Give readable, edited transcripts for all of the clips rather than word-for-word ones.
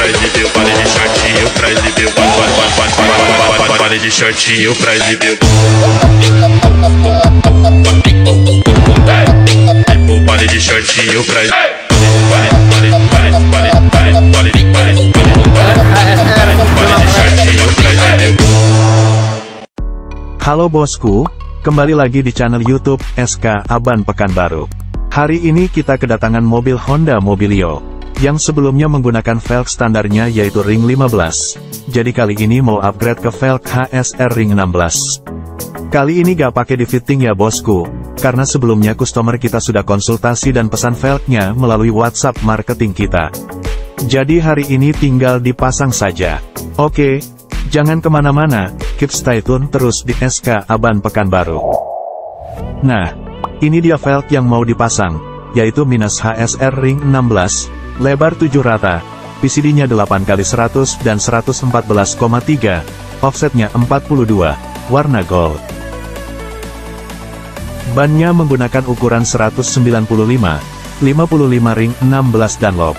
pra exibir, pare de shortinho pra exibir. Pare de shortinho pra exibir. Halo bosku, kembali lagi di channel YouTube SK Aban Pekanbaru. Hari ini kita kedatangan mobil Honda Mobilio, yang sebelumnya menggunakan velg standarnya yaitu ring 15. Jadi kali ini mau upgrade ke velg HSR ring 16. Kali ini gak pakai di fitting ya bosku, karena sebelumnya customer kita sudah konsultasi dan pesan velgnya melalui WhatsApp marketing kita. Jadi hari ini tinggal dipasang saja. Oke, jangan kemana-mana, keep stay tune terus di SK Aban Pekanbaru. Nah, ini dia velg yang mau dipasang, yaitu minus HSR ring 16, lebar 7 rata, PCD-nya 8x100 dan 114,3, offsetnya 42, warna gold. Bannya menggunakan ukuran 195, 55 ring 16 Dunlop.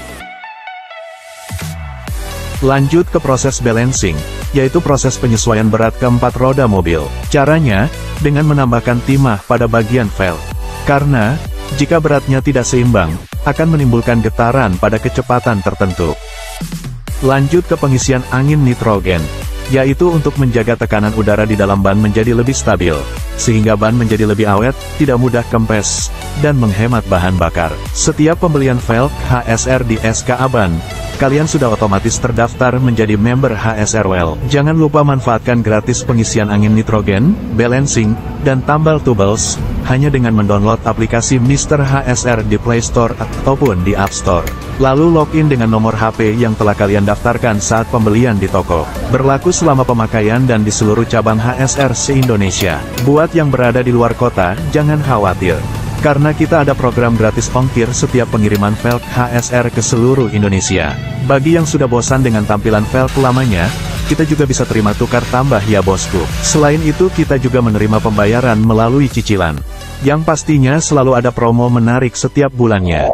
Lanjut ke proses balancing, yaitu proses penyesuaian berat keempat roda mobil. Caranya, dengan menambahkan timah pada bagian velg. Karena, jika beratnya tidak seimbang, akan menimbulkan getaran pada kecepatan tertentu. Lanjut ke pengisian angin nitrogen, yaitu untuk menjaga tekanan udara di dalam ban menjadi lebih stabil, sehingga ban menjadi lebih awet, tidak mudah kempes, dan menghemat bahan bakar. Setiap pembelian velg HSR di SK Aban, kalian sudah otomatis terdaftar menjadi member HSR Well. Jangan lupa manfaatkan gratis pengisian angin nitrogen, balancing, dan tambal tools, hanya dengan mendownload aplikasi Mr. HSR di Play Store ataupun di App Store. Lalu login dengan nomor HP yang telah kalian daftarkan saat pembelian di toko. Berlaku selama pemakaian dan di seluruh cabang HSR se-Indonesia. Buat yang berada di luar kota, jangan khawatir, karena kita ada program gratis ongkir setiap pengiriman velg HSR ke seluruh Indonesia. Bagi yang sudah bosan dengan tampilan velg lamanya, kita juga bisa terima tukar tambah ya bosku. Selain itu kita juga menerima pembayaran melalui cicilan, yang pastinya selalu ada promo menarik setiap bulannya.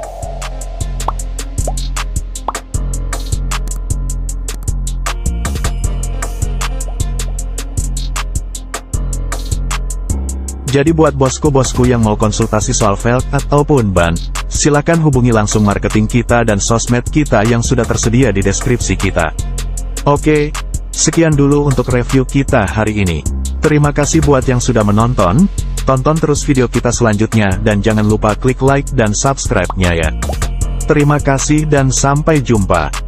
Jadi buat bosku-bosku yang mau konsultasi soal velg ataupun ban, silakan hubungi langsung marketing kita dan sosmed kita yang sudah tersedia di deskripsi kita. Oke, sekian dulu untuk review kita hari ini. Terima kasih buat yang sudah menonton, tonton terus video kita selanjutnya dan jangan lupa klik like dan subscribe-nya ya. Terima kasih dan sampai jumpa.